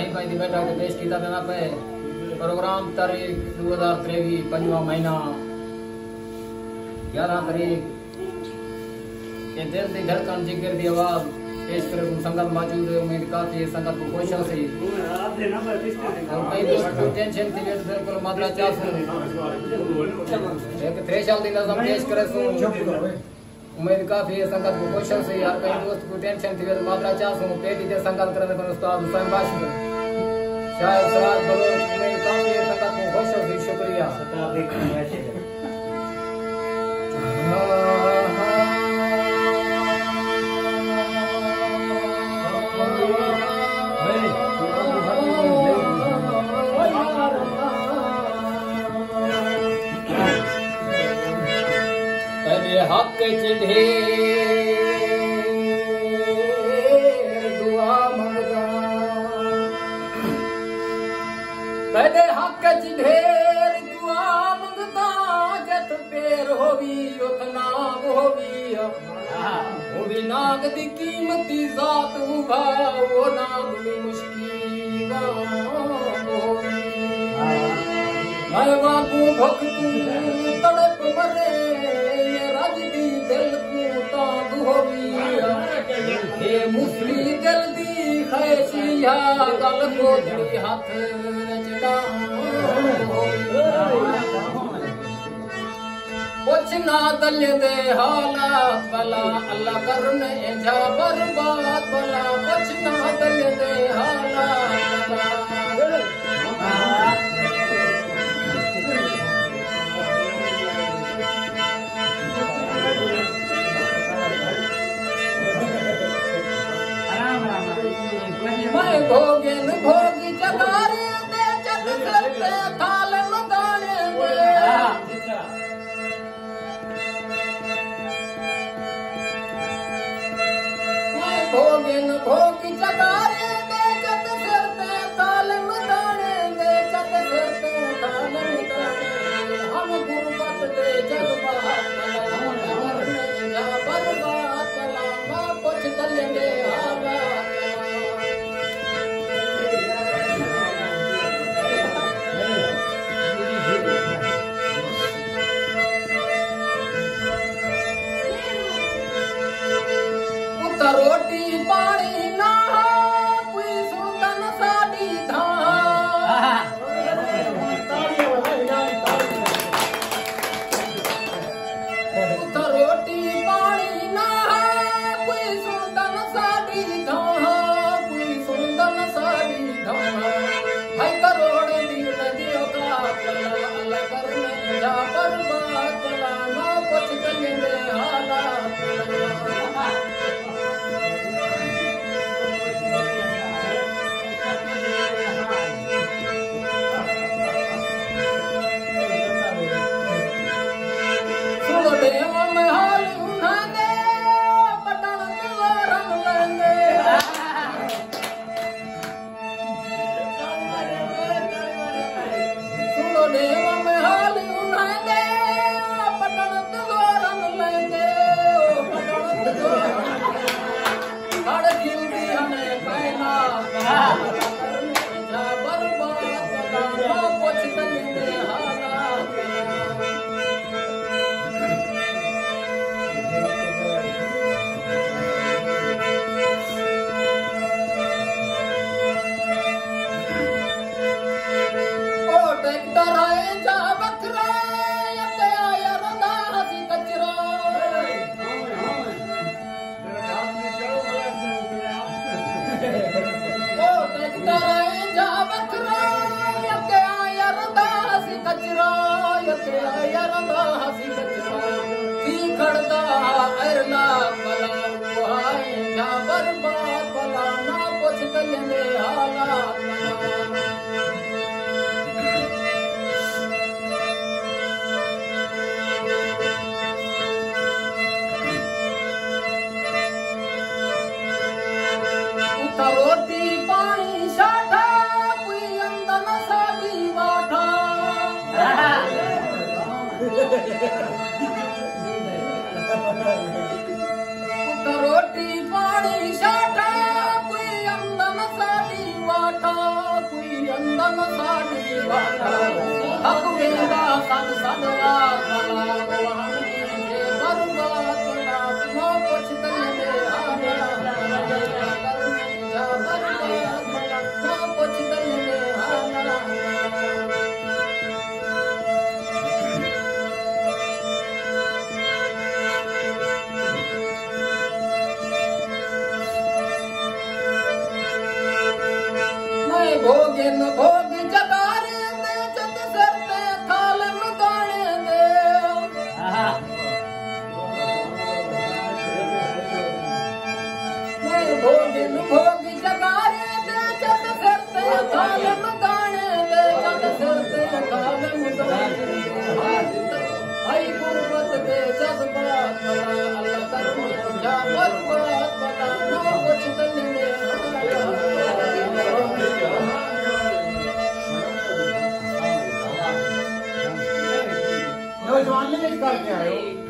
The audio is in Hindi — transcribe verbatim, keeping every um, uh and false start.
नहीं पाई बैठा के पेश किया देना पे प्रोग्राम तारीख दो हजार तेवी पंजवा महीना ग्यारह तारीख के दिल की धड़कन जिगर की आवाज पेश करे संगत मौजूद है। उम्मीद काफी संगत को कोशिश से और कई दोस्त को टेंशन थी बिल्कुल मात्रा चाह सुन एक थ्रेशोल्ड दी नज़म पेश करे सो उम्मीद काफी है संगत को कोशिश से यार कई दोस्त को टेंशन थी मात्रा चाह सुन पेटी दे संगत करने पर उस्ताद हुसैन बाशिर शायद सराज बोलो उम्मीद काफी है संगत को कोशिश से शुक्रिया सता देखने ऐसे हक चिढ़े दुआ मंगदा पहले हक चिढ़ेर दुआ मंगदा जत पेर होवी उत नाग होवी होवी नाग दी कीमती जात उभा वो नाग भी मुश्किल मैं वाकू भुख तू तड़प मरे दिल को ताब होवी हे मुसली दिल दी खैशिया गल को दी हाथ रचना कुछ ना दल दे हालात भला अल्लाह करने जा बर्बाद भला कुछ ना दल दे हालात मैं भोगन भोगी जगारे दे चत करते थाल मदाने दे मैं भोगन भोगी जगारे दे चत करते थाल मदाने दे चत करते थाल मदाने हम गुरबत दे जज्बात जा बर्बाद कला ना कुछ दलेंगे हालात रोटी पानी ना कोई सुल्तान साडी धाम रोटी पानी ना कोई सुल्तान साडी धाम कोई सुल्तान साडी धाम भाई करोड़ दी नदियों का अल्लाह करने जा बर्बाद भला ना कुछ करेंगे हालात रोटी पानी साठा कोई अंदर साडी वाठा रोटी पानी साठा कोई अंदर साडी वाठा दन साडी वाला हक वेंदा सद सद रात वाला हम के बर्बाद ना नो कुछ तने आया कर जा बर्बाद ना कुछ तने आया भोगिन भोग जगारे दे चत सरते थाल मगाने दे मैं भोगिन भोग जगारे दे चत सरते थाल मगाने दे चत सरते थाल मगाने आई गुरबत दे जज्बात वाला अल्लाह करम जा बर्बाद वाला ना कुछ तने नौजवान ने करके आए हो